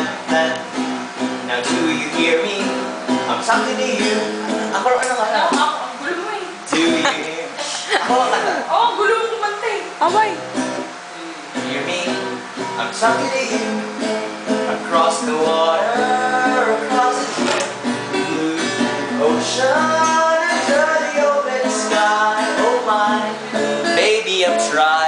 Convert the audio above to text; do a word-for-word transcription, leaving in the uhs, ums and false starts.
that. Now do you hear me? I'm talking to you. Ako ano ka na? Ako, ang gulo mo eh. Do you hear? Ako ang kanta. Oo, ang gulo mo kumanta eh. Abay. Hear me? I'm talking to you. Across the water, across the blue ocean, under the open sky. Oh my, baby, I'm trying.